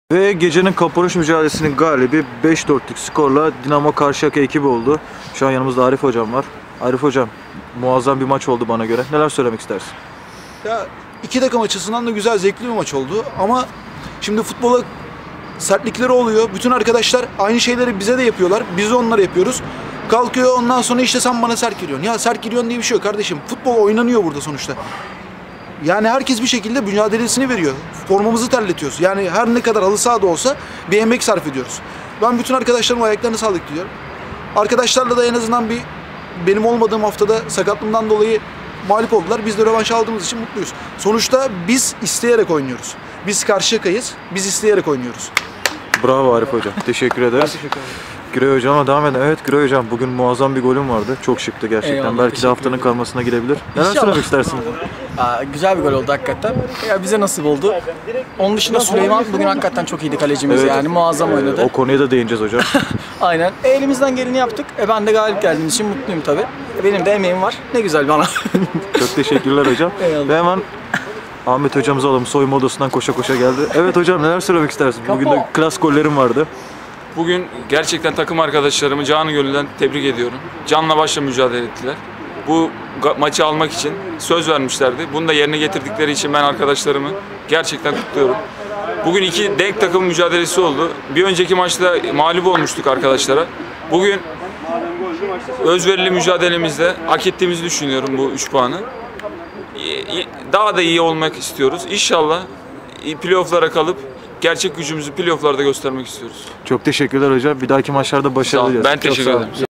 Ve gecenin kapanış mücadelesinin galibi 5-4'lük skorla Dinamo Karşıyaka ekibi oldu. Şu an yanımızda Arif Hocam var. Arif Hocam, muazzam bir maç oldu bana göre. Neler söylemek istersin? Ya iki takım açısından da güzel, zevkli bir maç oldu. Ama şimdi futbola sertlikleri oluyor. Bütün arkadaşlar aynı şeyleri bize de yapıyorlar. Biz de onlara yapıyoruz. Kalkıyor ondan sonra işte sen bana sert giriyorsun. Ya sert giriyorsun diye bir şey yok kardeşim. Futbol oynanıyor burada sonuçta. Yani herkes bir şekilde mücadelesini veriyor. Formamızı terletiyoruz. Yani her ne kadar halı sahada olsa bir emek sarf ediyoruz. Ben bütün arkadaşlarıma ayaklarını sağlık diliyorum. Arkadaşlarla da en azından benim olmadığım haftada sakatlığımdan dolayı mağlup oldular. Biz de rövanş aldığımız için mutluyuz. Sonuçta biz isteyerek oynuyoruz. Biz Karşıyaka'yız. Biz isteyerek oynuyoruz. Bravo Arif Hocam. Teşekkür ederiz. Güray Hocam'a devam edelim. Evet Güray Hocam, bugün muazzam bir golüm vardı. Çok şıktı gerçekten. Eyvallah, belki de haftanın kalmasına girebilir. Neler İnşallah. söylemek istersin? Güzel bir gol oldu hakikaten. Ya bize nasip oldu. Onun dışında Süleyman bugün hakikaten çok iyiydi kalecimiz, Evet. yani muazzam oynadı. O konuya da değineceğiz hocam. Aynen. Elimizden geleni yaptık. Ben de galip geldiğim için mutluyum tabii. Benim de emeğim var. Ne güzel bana. Çok teşekkürler hocam. Eyvallah. Ve hemen Ahmet hocamızı alalım. Soyunma odasından koşa koşa geldi. Evet hocam, neler söylemek istersin? Bugün de klas gollerim vardı. Bugün gerçekten takım arkadaşlarımı canı gönülden tebrik ediyorum. Canla başla mücadele ettiler. Bu maçı almak için söz vermişlerdi. Bunu da yerine getirdikleri için ben arkadaşlarımı gerçekten kutluyorum. Bugün iki denk takım mücadelesi oldu. Bir önceki maçta mağlup olmuştuk arkadaşlara. Bugün özverili mücadelemizde hak ettiğimizi düşünüyorum bu 3 puanı. Daha da iyi olmak istiyoruz. İnşallah playoff'lara kalıp gerçek gücümüzü playoff'larda göstermek istiyoruz. Çok teşekkürler hocam. Bir dahaki maçlarda Sağ başarılı olun. diliyoruz. Ben Çok teşekkür sağ olun. ederim.